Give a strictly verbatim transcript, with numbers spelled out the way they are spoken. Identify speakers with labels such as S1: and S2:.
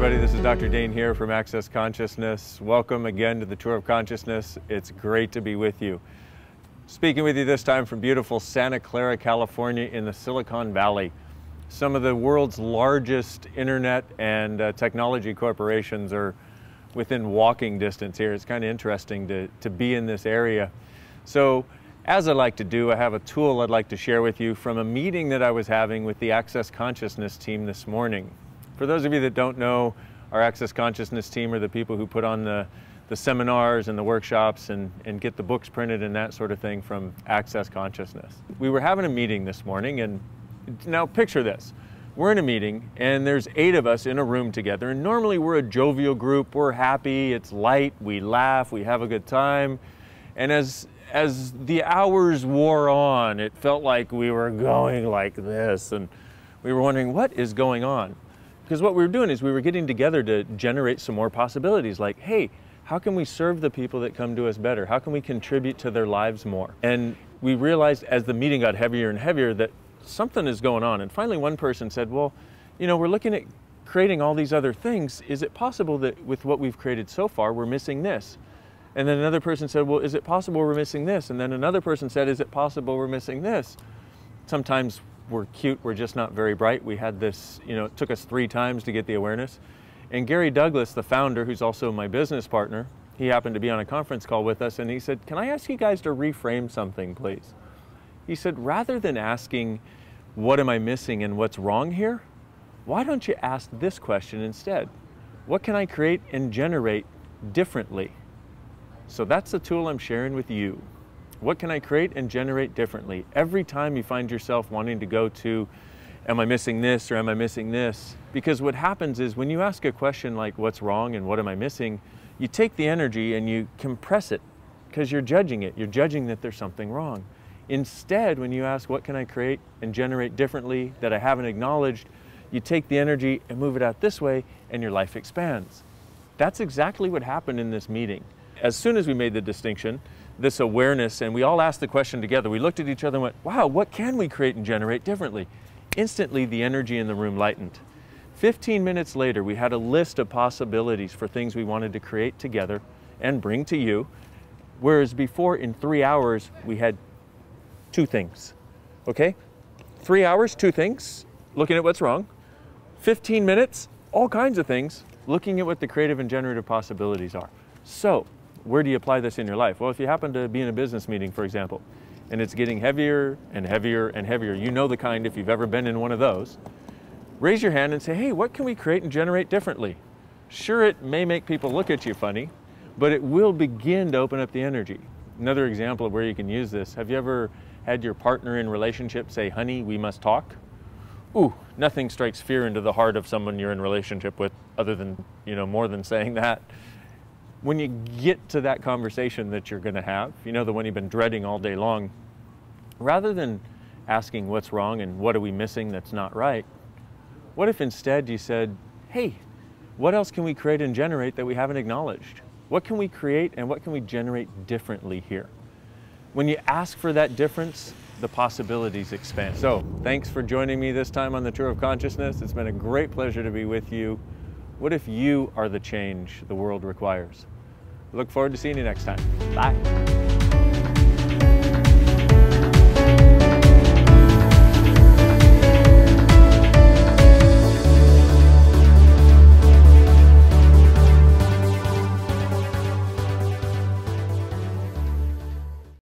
S1: everybody, this is Doctor Dane here from Access Consciousness. Welcome again to the Tour of Consciousness. It's great to be with you. Speaking with you this time from beautiful Santa Clara, California in the Silicon Valley. Some of the world's largest internet and uh, technology corporations are within walking distance here. It's kind of interesting to, to be in this area. So, as I like to do, I have a tool I'd like to share with you from a meeting that I was having with the Access Consciousness team this morning. For those of you that don't know, our Access Consciousness team are the people who put on the, the seminars and the workshops and, and get the books printed and that sort of thing from Access Consciousness. We were having a meeting this morning, and now picture this. We're in a meeting and there's eight of us in a room together, and normally we're a jovial group, we're happy, it's light, we laugh, we have a good time. And as, as the hours wore on, it felt like we were going like this, and we were wondering, what is going on? Because what we were doing is we were getting together to generate some more possibilities, like, hey, how can we serve the people that come to us better? How can we contribute to their lives more? And we realized as the meeting got heavier and heavier that something is going on. And finally one person said, well, you know, we're looking at creating all these other things. Is it possible that with what we've created so far, we're missing this? And then another person said, well, is it possible we're missing this? And then another person said, is it possible we're missing this? Sometimes we're cute, we're just not very bright. We had this, you know, it took us three times to get the awareness. And Gary Douglas, the founder, who's also my business partner, he happened to be on a conference call with us, and he said, can I ask you guys to reframe something, please? He said, rather than asking, what am I missing and what's wrong here? Why don't you ask this question instead? What can I create and generate differently? So that's the tool I'm sharing with you. What can I create and generate differently? Every time you find yourself wanting to go to, am I missing this or am I missing this? Because what happens is when you ask a question like what's wrong and what am I missing, you take the energy and you compress it because you're judging it. You're judging that there's something wrong. Instead, when you ask what can I create and generate differently that I haven't acknowledged, you take the energy and move it out this way and your life expands. That's exactly what happened in this meeting. As soon as we made the distinction, this awareness, and we all asked the question together, we looked at each other and went, wow, what can we create and generate differently? Instantly, the energy in the room lightened. fifteen minutes later, we had a list of possibilities for things we wanted to create together and bring to you, whereas before, in three hours, we had two things, okay? Three hours, two things, looking at what's wrong. fifteen minutes, all kinds of things, looking at what the creative and generative possibilities are. So, where do you apply this in your life? Well, if you happen to be in a business meeting, for example, and it's getting heavier and heavier and heavier, you know the kind if you've ever been in one of those, raise your hand and say, hey, what can we create and generate differently? Sure, it may make people look at you funny, but it will begin to open up the energy. Another example of where you can use this, have you ever had your partner in relationship say, honey, we must talk? Ooh, nothing strikes fear into the heart of someone you're in relationship with other than, you know, more than saying that. When you get to that conversation that you're going to have, you know, the one you've been dreading all day long, rather than asking what's wrong and what are we missing that's not right, what if instead you said, hey, what else can we create and generate that we haven't acknowledged? What can we create and what can we generate differently here? When you ask for that difference, the possibilities expand. So, thanks for joining me this time on the Tour of Consciousness. It's been a great pleasure to be with you. What if you are the change the world requires? Look forward to seeing you next time. Bye.